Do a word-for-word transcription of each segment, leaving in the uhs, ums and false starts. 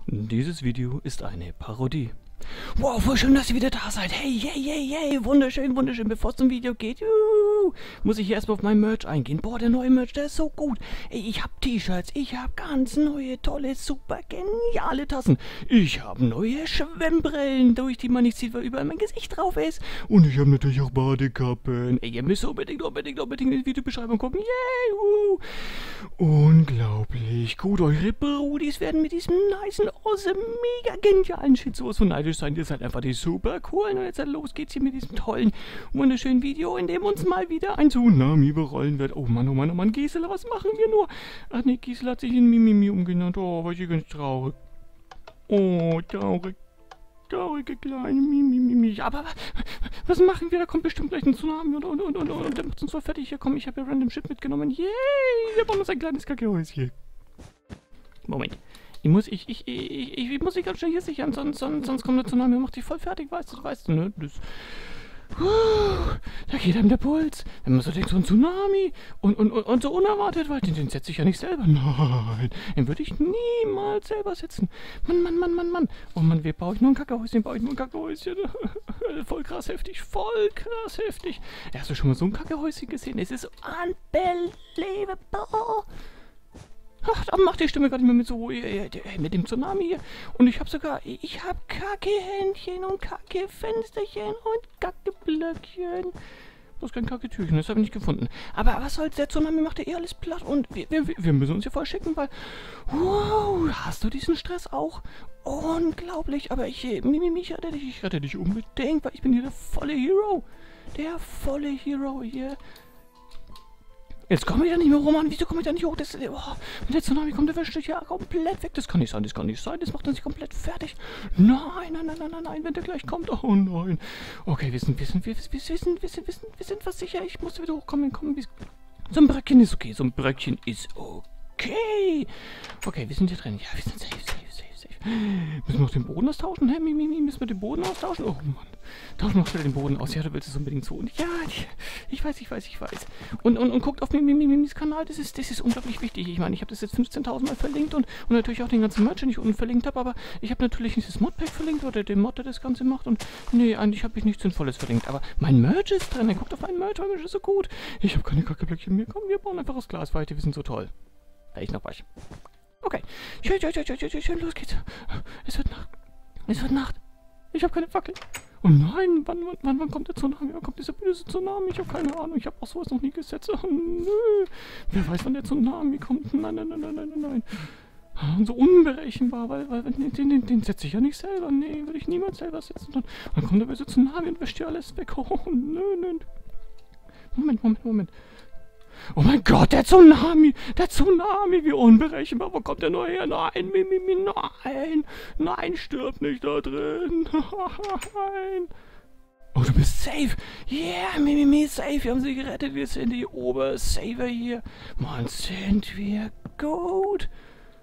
Dieses Video ist eine Parodie. Wow, voll schön, dass ihr wieder da seid. Hey, hey, hey, hey, wunderschön, wunderschön. Bevor es zum Video geht, juhu, muss ich erstmal auf mein Merch eingehen. Boah, der neue Merch, der ist so gut. Ey, ich hab T-Shirts, ich hab ganz neue, tolle, super geniale Tassen. Ich habe neue Schwimmbrillen, durch die man nicht sieht, weil überall mein Gesicht drauf ist. Und ich habe natürlich auch Badekappen. Ey, ihr müsst unbedingt, unbedingt, unbedingt in die Videobeschreibung gucken. Yay, wuhu. Unglaublich gut. Eure Brudis werden mit diesem nicen, awesome, mega genialen Shit sowas von neidisch sein. Ihr seid einfach die super coolen. Und jetzt los geht's hier mit diesem tollen, wunderschönen Video, in dem uns mal wieder ein Tsunami überrollen wird. Oh Mann, oh Mann, oh Mann, Gisela, was machen wir nur? Ach nee, Gisela hat sich in Mimimi umgenannt. Oh, war ich ganz traurig. Oh, traurig. Traurige kleine Mimimi. Aber was machen wir? Da kommt bestimmt gleich ein Tsunami und und und und und der macht uns voll fertig. Hier, komm, ich habe ja random Shit mitgenommen. Yay! Wir bauen uns ein kleines Kackehäuschen. Moment. Ich muss, ich, ich, ich, ich, ich muss mich ganz schnell hier sichern, sonst, sonst, sonst kommt der Tsunami und macht dich voll fertig, weißt du, weißt du, ne? Das, uh, da geht einem der Puls. Wenn man so denkt, so ein Tsunami und, und, und, und so unerwartet, weil den, den setze ich ja nicht selber. Nein, den würde ich niemals selber setzen. Mann, Mann, Mann, Mann, Mann. Oh Mann, wir bauen nur ein Kackehäuschen, baue ich nur ein Kackehäuschen. Voll krass heftig, voll krass heftig. Hast du schon mal so ein Kackehäuschen gesehen? Es ist unbelievable. Ach, da macht die Stimme gar nicht mehr mit so, äh, mit dem Tsunami hier. Und ich habe sogar, ich habe Kacke-Händchen und Kacke-Fensterchen und Kacke-Blöckchen. Bloß kein Kacke-Türchen, das habe ich nicht gefunden. Aber was soll's, der Tsunami macht ja eh alles platt und wir, wir, wir müssen uns hier voll schicken, weil, wow, hast du diesen Stress auch? Unglaublich, aber ich, Mimimi, ich rette dich, ich rette dich unbedingt, weil ich bin hier der volle Hero. Der volle Hero hier. Jetzt komme ich da nicht mehr rum an. Wieso komme ich da nicht hoch? Das, oh, wenn der Tsunami kommt, der wäscht dich ja komplett weg. Das kann nicht sein, das kann nicht sein. Das macht uns nicht komplett fertig. Nein, nein, nein, nein, nein, nein, wenn der gleich kommt. Oh nein. Okay, wir sind, wir sind, wir sind, wir sind, wir sind, wir sind, wir sind fast sicher. Ich muss wieder hochkommen. Kommen. So ein Bröckchen ist okay. So ein Bröckchen ist okay. Okay, wir sind hier drin. Ja, wir sind safe, safe, safe, safe. Müssen wir noch den Boden austauschen? Hä, Mimi, Mimi, müssen wir den Boden austauschen? Oh Mann. Tauschen wir noch wieder den Boden aus. Ja, du willst es unbedingt so. Und ja, ich weiß, ich weiß, ich weiß. Und, und, und guckt auf Mimimis Kanal. Das ist, das ist unglaublich wichtig. Ich meine, ich habe das jetzt fünfzehntausend Mal verlinkt und, und natürlich auch den ganzen Merch, den ich unten verlinkt habe. Aber ich habe natürlich nicht das Modpack verlinkt oder den Mod, der das Ganze macht. Und nee, eigentlich habe ich nichts Sinnvolles verlinkt. Aber mein Merch ist drin. Guckt auf meinen Merch. Mein Merch ist so gut. Ich habe keine Kackeblöckchen mehr. Komm, wir bauen einfach aus Glas weiter. Wir sind so toll. Da ich noch was. Okay. Schön, schön, schön, schön, schön, schön. Los geht's. Es wird Nacht. Es wird Nacht. Ich habe keine Fackel. Oh nein, wann, wann, wann, wann kommt der Tsunami? Wann kommt dieser böse Tsunami? Ich habe keine Ahnung. Ich habe auch sowas noch nie gesetzt. Oh, nö. Wer weiß, wann der Tsunami kommt? Nein, nein, nein, nein, nein, nein. Und so unberechenbar, weil, weil den, den, den setze ich ja nicht selber. Nee, würde ich niemals selber setzen. Dann, dann kommt der böse Tsunami und wäscht dir alles weg. Oh, nö, nö. Moment, Moment, Moment. Oh mein Gott, der Tsunami! Der Tsunami, wie unberechenbar. Wo kommt der nur her? Nein, Mimimi, nein! Nein, stirb nicht da drin! Nein! Oh, du bist safe! Yeah, Mimimi, safe! Wir haben sie gerettet. Wir sind die Obersaver hier. Mann, sind wir gut!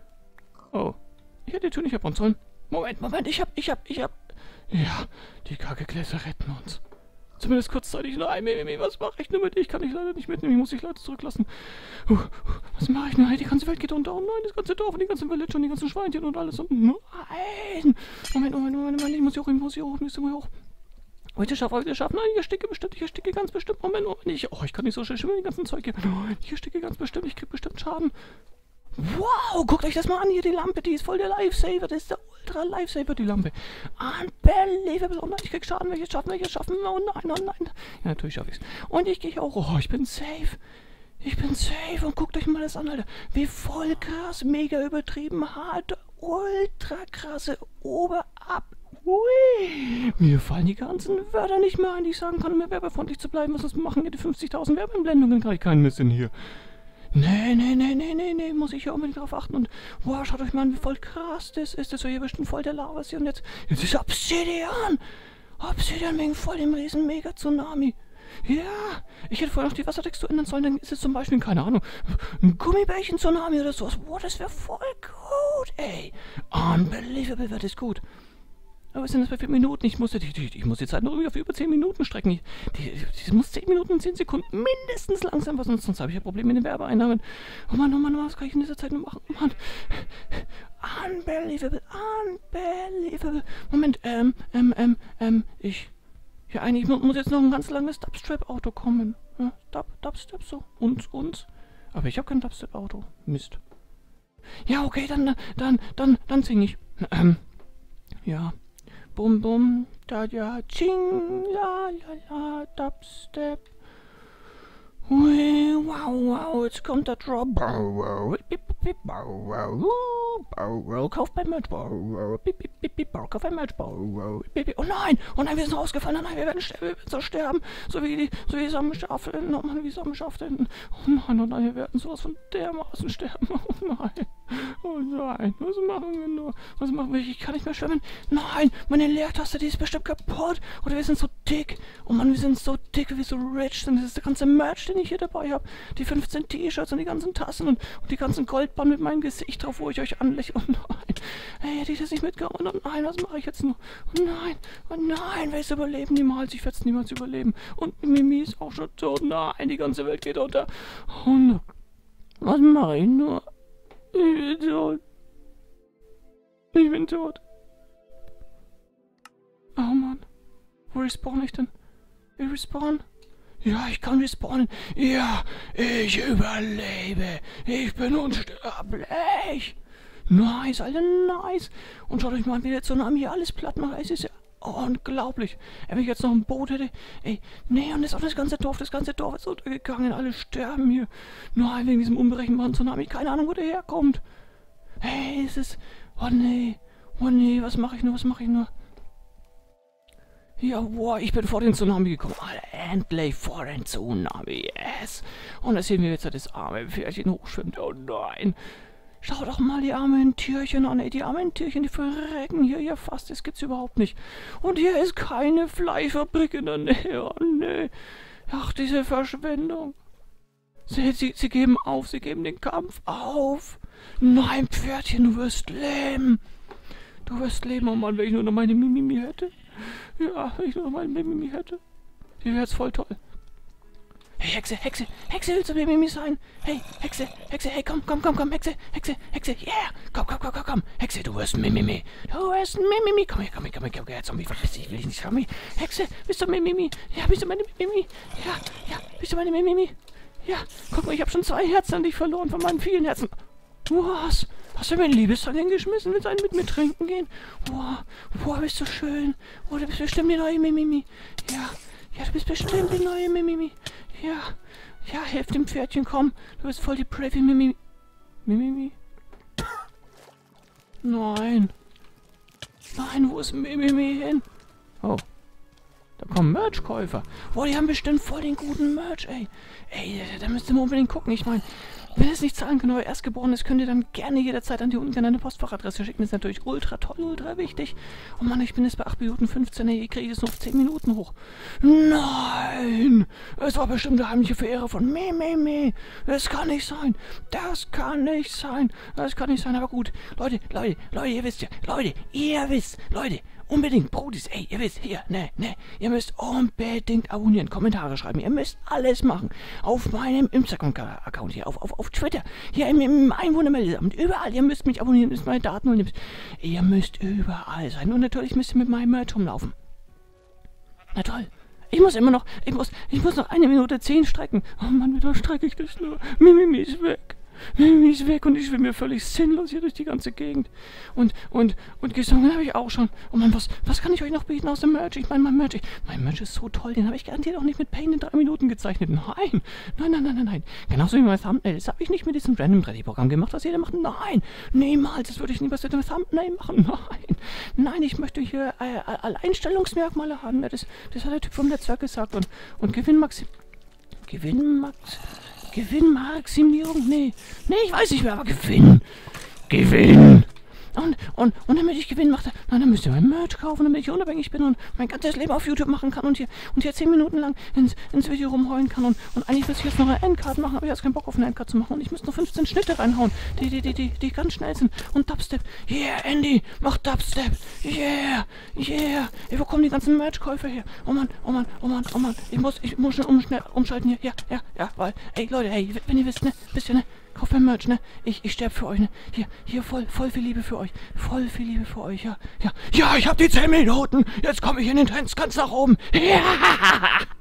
Oh, ich hätte die Tür nicht abbauen sollen. Moment, Moment, ich hab, ich hab, ich hab... Ja, die Kackegläser retten uns. Zumindest kurzzeitig. Nein, Mimimi, was mache ich nur mit dir? Ich kann dich leider nicht mitnehmen. Ich muss dich Leute zurücklassen. Uh, was mache ich nur? Hey, die ganze Welt geht unter. Oh nein, das ganze Dorf und die ganze Village und die ganzen Schweinchen und alles. Und nein! Moment, Moment, Moment, Moment. Ich muss hier hoch, ich muss hier hoch, ich muss hier hoch. Heute schaffen, heute schaffen. Nein, ich ersticke bestimmt, ich ersticke ganz bestimmt. Moment, Moment. Ich, oh, ich kann nicht so schnell schwimmen, die ganzen Zeug hier. Nein, ich ersticke ganz bestimmt. Ich krieg bestimmt Schaden. Wow, guckt euch das mal an hier, die Lampe, die ist voll der Lifesaver, das ist der Ultra-Lifesaver, die Lampe. Unbelievable, oh nein, ich krieg Schaden, welches schaffen, welches schaffen, oh nein, oh nein. Ja, natürlich schaffe ich's. Und ich gehe auch, oh, ich bin safe. Ich bin safe und guckt euch mal das an, Alter. Wie voll krass, mega übertrieben, hart, ultra krasse Oberab. Ui. Mir fallen die ganzen Wörter nicht mehr ein, die ich sagen kann, um mir werbefreundlich zu bleiben. Was das machen hier die fünfzigtausend Werbeeinblendungen, kann ich keinen Mist in hier. Nee, nee, nee, nee, nee, nee, muss ich ja unbedingt drauf achten und wow, schaut euch mal an, wie voll krass das ist. Das war hier bestimmt voll der Lava und jetzt, jetzt ist Obsidian. Obsidian wegen voll dem riesen Mega-Tsunami. Ja, ich hätte vorher noch die Wassertextur ändern sollen, dann ist es zum Beispiel, keine Ahnung, ein Gummibärchen-Tsunami oder sowas. Wow, das wäre voll gut, ey. Unbelievable, wäre das gut. was sind das bei vier Minuten? Ich muss, die, die, ich muss die Zeit noch irgendwie auf über zehn Minuten strecken. Ich, die, die muss zehn Minuten und zehn Sekunden mindestens langsam, was sonst, sonst habe ich ja Probleme mit den Werbeeinnahmen. Oh Mann, oh Mann, oh Mann, was kann ich in dieser Zeit noch machen? Oh Mann. Unbelievable, unbelievable. Moment, ähm, ähm, ähm, ähm, ich... Ja, eigentlich mu muss jetzt noch ein ganz langes Dubstep-Auto kommen. Ja, Dub, Dubstep so. Uns, uns. Aber ich habe kein Dubstep-Auto. Mist. Ja, okay, dann, dann, dann, dann singe ich. Ähm, ja. Bum, bum, da, ja, ching, la, la, la, Dubstep. Ui, wow, wow, jetzt kommt der Drop. Bow, wow, bip, bip, bow, wow, bow, wow, kauf beim Merch. Bow, wow, bip, bip, bip, bip, bow, kauf beim Merch. Bow, wow, bip, bip. Oh nein, oh nein, wir sind rausgefallen. Oh nein, wir werden sterben, wir werden so sterben. So wie die, so wie Samenschaften. Oh Mann, wie Samenschaften. Oh nein, oh nein, wir werden sowas von dermaßen sterben. Oh nein, oh nein, was machen wir nur? Was machen wir? Ich kann nicht mehr schwimmen. Nein, meine Leertaste, die ist bestimmt kaputt. Oder wir sind so dick. Oh Mann, wir sind so dick, wir so rich sind. Das ist der ganze Merch, den ich hier dabei habe. Die fünfzehn T-Shirts und die ganzen Tassen und, und die ganzen Goldbahnen mit meinem Gesicht drauf, wo ich euch anlächle. Oh nein. Hey, hätte ich das nicht mitgehauen? Oh nein, was mache ich jetzt noch? Oh nein, oh nein, werde ich es überleben? Niemals, ich werde es niemals überleben. Und Mimi ist auch schon tot. Nein, die ganze Welt geht unter. Oh nein. Was mache ich nur? Ich bin tot. Ich bin tot. Oh Mann. Wo respawn ich denn? Ich respawn? Ja, ich kann respawnen. Ja, ich überlebe. Ich bin unsterblich. Nice, Alter, nice. Und schaut euch mal, wie der Tsunami hier alles platt macht. Es ist ja unglaublich. Wenn ich jetzt noch ein Boot hätte. Ey, nee, und das auch das ganze Dorf. Das ganze Dorf ist untergegangen. Alle sterben hier. Nur wegen diesem unberechenbaren Tsunami. Keine Ahnung, wo der herkommt. Hey, es ist... Oh nee. Oh nee, was mache ich nur? Was mache ich nur? Ja, wow, ich bin vor den Tsunami gekommen. Alter, endlich vor den Tsunami, yes. Und da sehen wir jetzt das arme Pferdchen hochschwimmt. Oh nein. Schau doch mal die armen Tierchen an, ey. Die armen Tierchen, die verrecken hier ja fast. Das gibt's überhaupt nicht. Und hier ist keine Fleischfabrik in der Nähe. Oh nee. Ach, diese Verschwendung. Sie, sie, sie geben auf, sie geben den Kampf auf. Nein, Pferdchen, du wirst leben. Du wirst leben, oh Mann, wenn ich nur noch meine Mimimi hätte. Ja, wenn ich nur noch meine Mimimi hätte. Die wäre jetzt voll toll. Hey, Hexe, Hexe, Hexe, willst du Mimimi sein? Hey, Hexe, Hexe, hey, komm, komm, komm, komm, Hexe, Hexe, Hexe, yeah. Komm, komm, komm, komm, komm. Hexe, du wirst Mimimi. Du wirst Mimimi. Komm her, komm her, komm her, komm her, Zombie, verpiss dich, will ich nicht, Zombie. Hexe, bist du Mimimi? Ja, bist du meine Mimimi? Ja, ja, bist du meine Mimimi? Ja, guck mal, ich habe schon zwei Herzen an dich verloren von meinen vielen Herzen. Was? Hast du mir einen Liebeszang hingeschmissen? Willst du einen mit mir trinken gehen? Wow, wow, bist du schön. Oh, du bist bestimmt die neue Mimimi. Ja, ja, du bist bestimmt die neue Mimimi. Ja, ja, helf dem Pferdchen, komm. Du bist voll die brave Mimimi. Mimimi? Nein. Nein, wo ist Mimimi hin? Oh. Da kommen Merch-Käufer. Boah, die haben bestimmt voll den guten Merch, ey. Ey, da müsst ihr mal unbedingt gucken. Ich meine, wenn ihr es nicht zahlen könnt, euer Erstgeborenes, könnt ihr dann gerne jederzeit an die unten genannte Postfachadresse schicken. Das ist natürlich ultra toll, ultra wichtig. Oh Mann, ich bin jetzt bei acht Minuten fünfzehn. Ey, ich kriege es noch auf zehn Minuten hoch. Nein! Es war bestimmt der heimliche Verehrer von me, me, me. Das kann nicht sein. Das kann nicht sein. Das kann nicht sein, aber gut. Leute, Leute, Leute, ihr wisst ja. Leute, ihr wisst. Leute. Unbedingt, Brodis, ey, ihr wisst, hier, ne, ne, ihr müsst unbedingt abonnieren, Kommentare schreiben, ihr müsst alles machen. Auf meinem Instagram-Account hier, auf, auf, auf Twitter, hier im, im Einwohnermeldeamt, überall, ihr müsst mich abonnieren, müsst meine Daten und ihr müsst überall sein. Und natürlich müsst ihr mit meinem Merch rumlaufen. Na toll. Ich muss immer noch, ich muss, ich muss noch eine Minute zehn strecken. Oh Mann, wieder strecke ich das nur. Mimimi ist weg. Mimimi ist weg und ich schwimme mir völlig sinnlos hier durch die ganze Gegend. Und, und, und gesungen habe ich auch schon. Oh Mann, was, was kann ich euch noch bieten aus dem Merch? Ich meine, mein Merch, ich, mein Merch ist so toll, den habe ich garantiert auch nicht mit Paint in drei Minuten gezeichnet. Nein, nein, nein, nein, nein, nein. Genauso wie mein Thumbnail. Das habe ich nicht mit diesem random drei D-Programm gemacht, was jeder macht. Nein, niemals. Das würde ich niemals mit dem Thumbnail machen. Nein, nein, ich möchte hier äh, Alleinstellungsmerkmale haben. Das, das hat der Typ vom Netzwerk gesagt. Und, und Gewinnmaxim... Gewinnmax... Gewinnmaximierung? Nee. Nee, ich weiß nicht mehr, aber Gewinn. Gewinn. Und, und, und damit ich Gewinn mache, na, dann müsst ihr mein Merch kaufen, damit ich unabhängig bin und mein ganzes Leben auf YouTube machen kann und hier, und hier zehn Minuten lang ins, ins Video rumheulen kann. Und, und eigentlich müsste ich jetzt noch eine Endcard machen, aber ich habe jetzt keinen Bock auf eine Endcard zu machen. Und ich müsste noch fünfzehn Schnitte reinhauen, die, die, die, die, die ganz schnell sind. Und Dubstep. Yeah, Andy, mach Dubstep. Yeah, yeah. Ey, wo kommen die ganzen Merch-Käufer her? Oh Mann, oh Mann, oh Mann, oh Mann. Ich muss, ich muss schnell, um, schnell umschalten hier. Ja, ja, ja, weil, ey, Leute, hey, wenn ihr wisst, ne, wisst ihr, ne, kauft mein Merch, ne? Ich, ich sterbe für euch, ne? Hier, hier, voll, voll viel Liebe für euch. Voll viel Liebe für euch, ja. Ja, ja, ich hab die zehn Minuten. Jetzt komme ich in den Trends ganz nach oben. Ja.